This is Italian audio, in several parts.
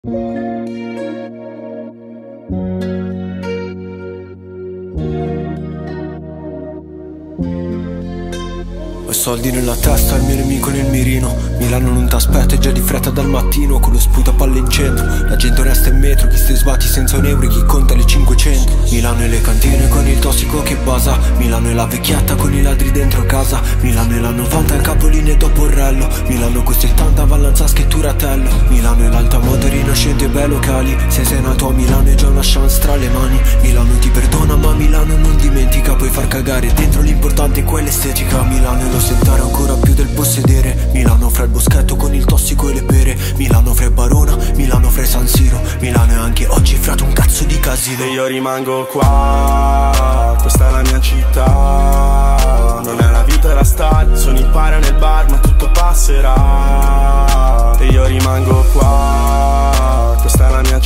Ho soldi nella testa, il mio nemico nel mirino. Milano non t'aspetta, è già di fretta dal mattino. Con lo sputo a palle in centro, la gente resta in metro. Chi si sbatti senza un euro e chi conta le 500. Milano e le cantine con il tossico che basa. Milano e la vecchietta con i ladri dentro casa. Milano e la 90 in capolinea dopo Porrello. Milano con 70 Vallanzasca e Turatello. Milano e l'alta moda rinascente e bei locali. Se sei nato a Milano è già una chance tra le mani. Milano ti perdona ma Milano non dimentica. Puoi far cagare dentro, l'importante è quell'estetica. Milano è lo sentare ancora più del possedere. Milano fra il boschetto con il tossico e le pere. Milano fra Barona, Milano fra San Siro. Milano è anche oggi frato un cazzo di casino. E io rimango qua, questa è la mia città. Non è la vita da star, sono in para nel bar ma tutto passerà. E io rimango qua, questa è la mia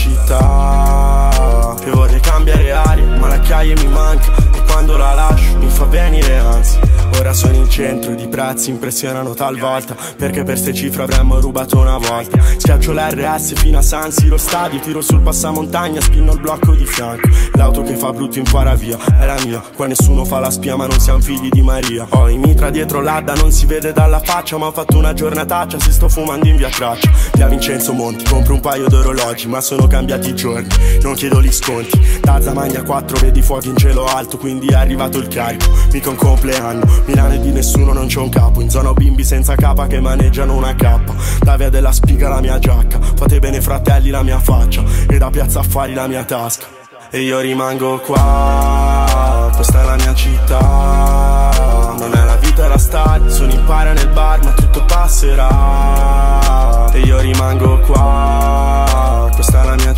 città. E vorrei cambiare aria ma la chiave mi manca. E quando la lascio mi fa venire ansia. Ora sono in centro ed i prezzi impressionano talvolta, perché per ste cifre avremmo rubato una volta. Schiaccio l'RS fino a San Siro stadio, tiro sul passamontagna, spinno il blocco di fianco. L'auto che fa brutto impara via, è la mia. Qua nessuno fa la spia ma non siamo figli di Maria. Ho i mitra dietro l'Adda, non si vede dalla faccia, ma ho fatto una giornataccia se sto fumando in via Traccia. Via Vincenzo Monti, compro un paio d'orologi, ma sono cambiati i giorni, non chiedo gli sconti. Da Zamagna 4 vedi fuochi in cielo alto, quindi è arrivato il carico, mica un compleanno. Milano e di nessuno non c'è un capo. In zona ho bimbi senza capa che maneggiano una cappa. Da via della Spiga la mia giacca, fate bene fratelli la mia faccia, e da piazza Affari la mia tasca. E io rimango qua, questa è la mia città. Non è la vita da star, sono in para nel bar ma tutto passerà. E io rimango qua, questa è la mia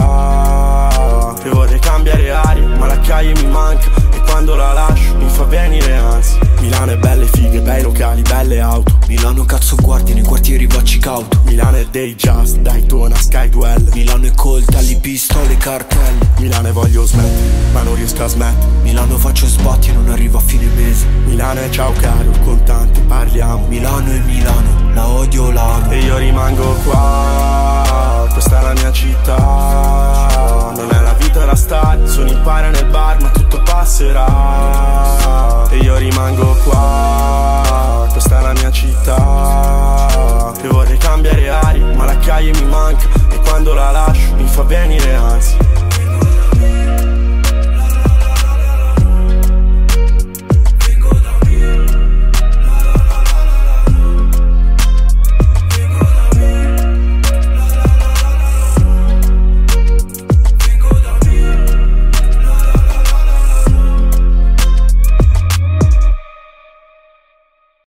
città. E vorrei cambiare aria ma la chiave mi manca. E quando la lascio mi fa venire ansia. Milano è belle fighe, bei locali, belle auto. Milano cazzo guardi nei quartieri vacci cauto. Milano è Day Just, Daytona, Sky Duel. Milano è coltelli, pistole, cartelli. Milano è voglio smettere, ma non riesco a smettere. Milano faccio sbatti e non arrivo a fine mese. Milano è ciao caro, contante, parliamo. Milano è Milano, la odio o la amo. E io rimango qua, questa è la mia città. Non è la vita da star, sono in para nel bar ma tutto passerà. E io rimango qua, questa è la mia città. E vorrei cambiare aria ma la chiave mi manca. E quando la lascio mi fa venire ansia.